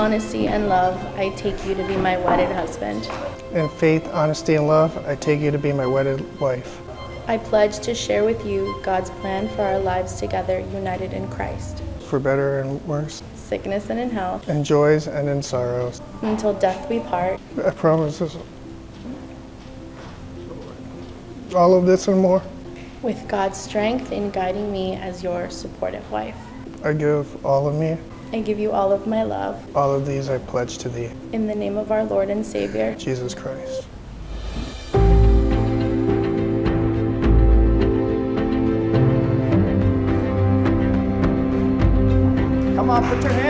honesty, and love, I take you to be my wedded husband. In faith, honesty, and love, I take you to be my wedded wife. I pledge to share with you God's plan for our lives together, united in Christ. For better and worse, Sickness and in health, in joys and in sorrows. until death we part. I promise this, all of this and more. With God's strength in guiding me as your supportive wife. I give all of me. I give you all of my love. All of these I pledge to thee. In the name of our Lord and Savior, Jesus Christ. Come on, put your hands